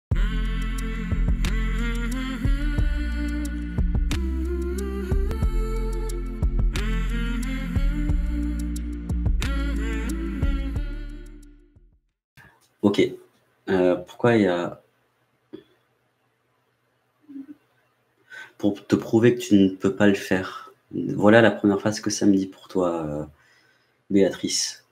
Ok. Pourquoi il y a... Pour te prouver que tu ne peux pas le faire. Voilà la première phrase que ça me dit pour toi, Béatrice.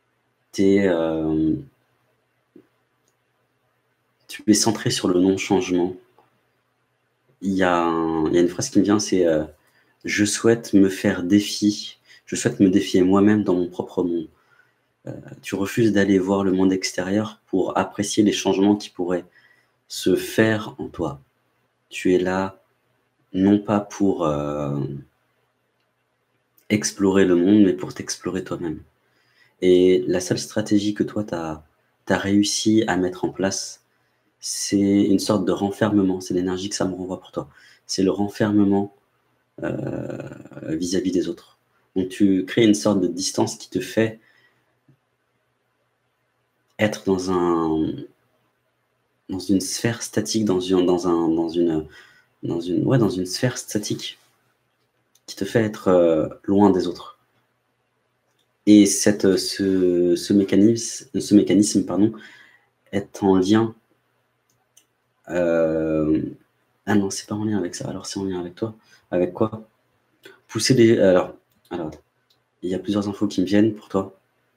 Tu es centrée sur le non-changement. Il y a une phrase qui me vient, c'est je souhaite me faire défi. Je souhaite me défier moi-même dans mon propre monde. Tu refuses d'aller voir le monde extérieur pour apprécier les changements qui pourraient se faire en toi. Tu es là, non pas pour explorer le monde, mais pour t'explorer toi-même. Et la seule stratégie que toi, tu as réussi à mettre en place, c'est une sorte de renfermement. C'est l'énergie que ça me renvoie pour toi. C'est le renfermement vis-à-vis des autres. Donc tu crées une sorte de distance qui te fait être dans une sphère statique, dans une sphère statique qui te fait être loin des autres. Et ce mécanisme, pardon, est en lien. Ah non, c'est pas en lien avec ça. Alors c'est en lien avec toi. Avec quoi? Pousser les. Alors, il y a plusieurs infos qui me viennent pour toi.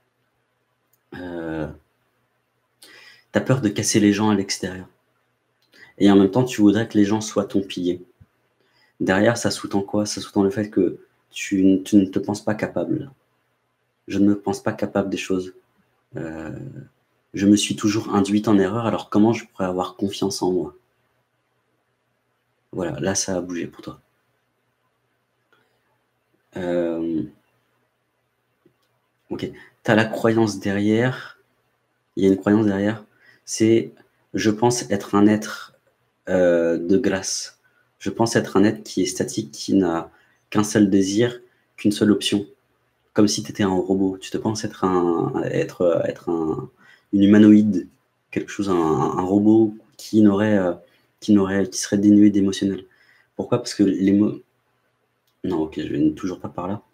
T'as peur de casser les gens à l'extérieur. Et en même temps, tu voudrais que les gens soient ton pilier. Derrière, ça sous-tend quoi? Ça sous-tend le fait que tu ne te penses pas capable. Je ne me pense pas capable des choses. Je me suis toujours induite en erreur, alors comment je pourrais avoir confiance en moi? Voilà, là, ça a bougé pour toi. Ok, tu as la croyance derrière. Il y a une croyance derrière. C'est « je pense être un être de glace. Je pense être un être qui est statique, qui n'a qu'un seul désir, qu'une seule option. » Comme si tu étais un robot. Tu te penses être une humanoïde, quelque chose, un robot qui serait dénué d'émotionnel. Pourquoi? Parce que les mots... Non, ok, je vais toujours pas par là.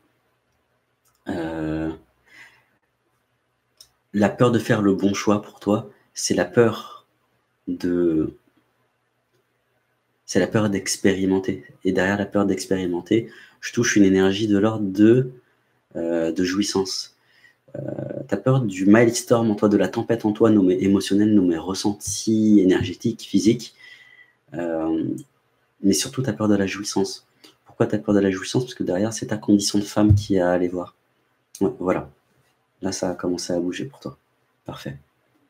La peur de faire le bon choix pour toi, c'est la peur d'expérimenter. Et derrière la peur d'expérimenter, je touche une énergie de l'ordre de jouissance. T'as peur du mildstorm en toi, de la tempête en toi, nommée émotionnelle, nommée ressenti, énergétique, physique. Mais surtout, t'as peur de la jouissance. Pourquoi t'as peur de la jouissance? Parce que derrière, c'est ta condition de femme qui est à aller voir. Ouais, voilà. Là, ça a commencé à bouger pour toi. Parfait.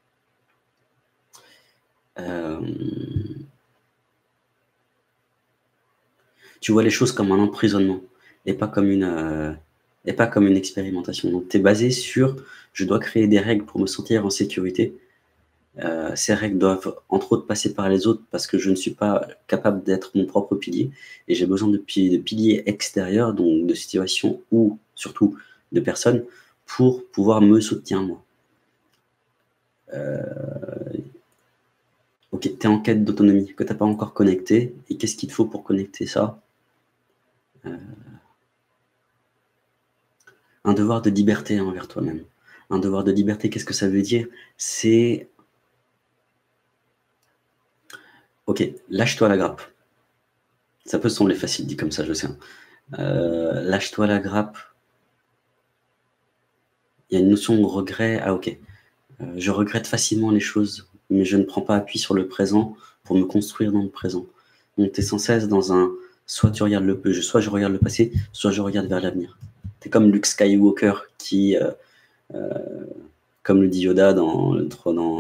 Tu vois les choses comme un emprisonnement et pas comme une expérimentation. Donc, tu es basé sur « je dois créer des règles pour me sentir en sécurité ». Ces règles doivent entre autres passer par les autres parce que je ne suis pas capable d'être mon propre pilier et j'ai besoin de piliers extérieurs, donc de situations ou surtout de personnes pour pouvoir me soutenir moi. Ok, tu es en quête d'autonomie que tu n'as pas encore connecté et qu'est-ce qu'il te faut pour connecter ça? Un devoir de liberté envers toi-même. Un devoir de liberté, qu'est-ce que ça veut dire? C'est... Ok, lâche-toi la grappe. Ça peut sembler facile dit comme ça, je sais. Lâche-toi la grappe. Il y a une notion de regret. Ah ok. Je regrette facilement les choses, mais je ne prends pas appui sur le présent pour me construire dans le présent. Donc tu es sans cesse dans un... Soit je regarde le passé, soit je regarde vers l'avenir. Tu es comme Luke Skywalker qui, comme le dit Yoda dans la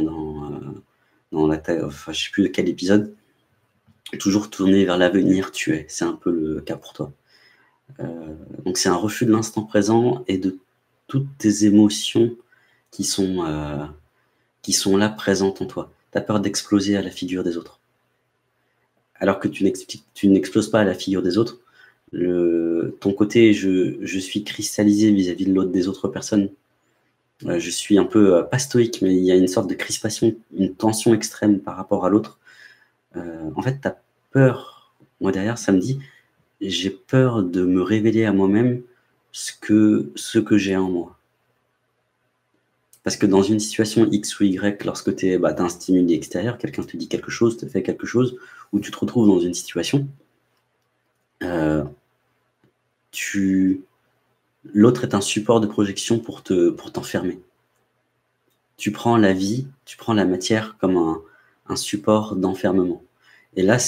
enfin, je sais plus quel épisode, toujours tourné vers l'avenir, tu es. C'est un peu le cas pour toi. Donc c'est un refus de l'instant présent et de toutes tes émotions qui sont là présentes en toi. Tu as peur d'exploser à la figure des autres. Alors que tu n'exploses pas à la figure des autres, ton côté je suis cristallisé vis-à-vis de l'autre des autres personnes Je suis un peu, pas stoïque, mais il y a une sorte de crispation, une tension extrême par rapport à l'autre. En fait, tu as peur. Moi, derrière, ça me dit: «J'ai peur de me révéler à moi-même ce que j'ai en moi». Parce que dans une situation X ou Y, lorsque tu es, tu as un stimuli extérieur, quelqu'un te dit quelque chose, te fait quelque chose, ou tu te retrouves dans une situation, heu, tu l'autre est un support de projection pour t'enfermer. Tu prends la vie, tu prends la matière comme un support d'enfermement. Et là,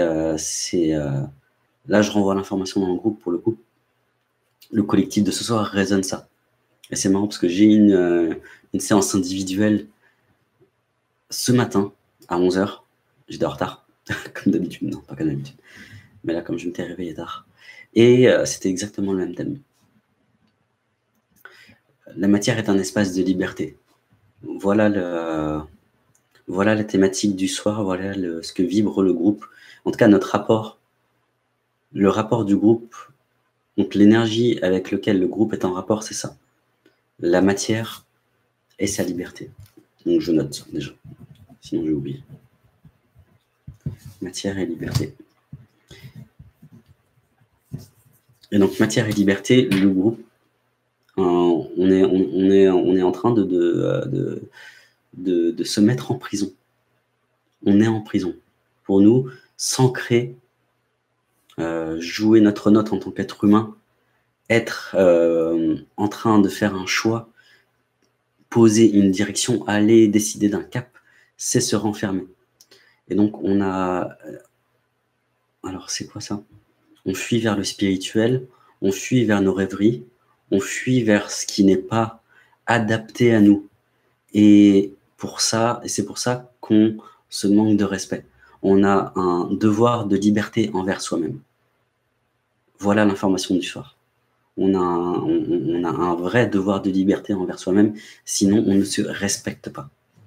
là, je renvoie l'information dans le groupe pour le coup. Le collectif de ce soir résonne ça. Et c'est marrant parce que j'ai une séance individuelle ce matin à 11 h. J'étais en retard, comme d'habitude. Non, pas comme d'habitude. Mais là, comme je m'étais réveillé tard. Et c'était exactement le même thème. La matière est un espace de liberté. Voilà voilà la thématique du soir, voilà ce que vibre le groupe. En tout cas, notre rapport, le rapport du groupe, donc l'énergie avec lequel le groupe est en rapport, c'est ça. La matière et sa liberté. Donc je note ça déjà, sinon j'ai oublié. Matière et liberté. Et donc matière et liberté, le groupe, on est en train de se mettre en prison. On est en prison. Pour nous, s'ancrer, jouer notre note en tant qu'être humain, être en train de faire un choix, poser une direction, aller décider d'un cap, c'est se renfermer. Et donc on a, alors c'est quoi ça? On fuit vers le spirituel, on fuit vers nos rêveries, on fuit vers ce qui n'est pas adapté à nous. Et c'est pour ça qu'on se manque de respect. On a un devoir de liberté envers soi-même. Voilà l'information du soir. On a un vrai devoir de liberté envers soi-même, sinon on ne se respecte pas.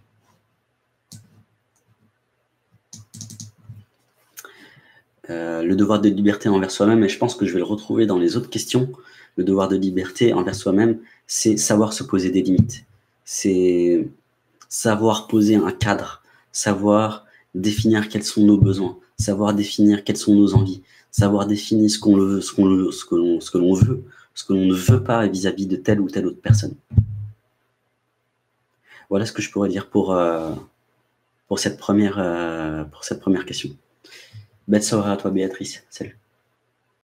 Le devoir de liberté envers soi-même, et je pense que je vais le retrouver dans les autres questions. Le devoir de liberté envers soi-même, c'est savoir se poser des limites. C'est savoir poser un cadre, savoir définir quels sont nos besoins, savoir définir quelles sont nos envies, savoir définir ce qu'on veut, ce que l'on veut, ce que l'on ne veut pas vis-à-vis de telle ou telle autre personne. Voilà ce que je pourrais dire pour cette première question. Belle soirée à toi, Béatrice. Salut.